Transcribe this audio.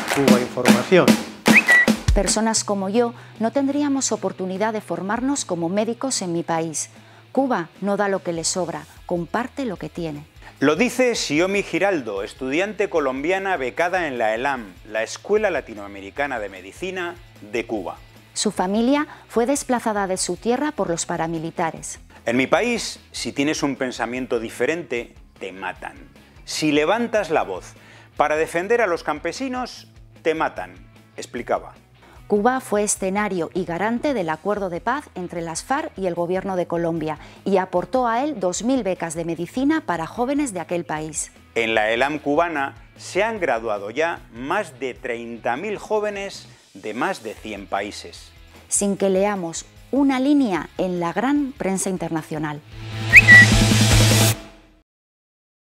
Cuba Información. Personas como yo no tendríamos oportunidad de formarnos como médicos en mi país. Cuba no da lo que le sobra, comparte lo que tiene. Lo dice Xiomi Giraldo, estudiante colombiana becada en la ELAM, la Escuela Latinoamericana de Medicina de Cuba. Su familia fue desplazada de su tierra por los paramilitares. En mi país, si tienes un pensamiento diferente, te matan. Si levantas la voz para defender a los campesinos, te matan, explicaba. Cuba fue escenario y garante del acuerdo de paz entre las FARC y el gobierno de Colombia y aportó a él 2.000 becas de medicina para jóvenes de aquel país. En la ELAM cubana se han graduado ya más de 30.000 jóvenes de más de 100 países. Sin que leamos una línea en la gran prensa internacional.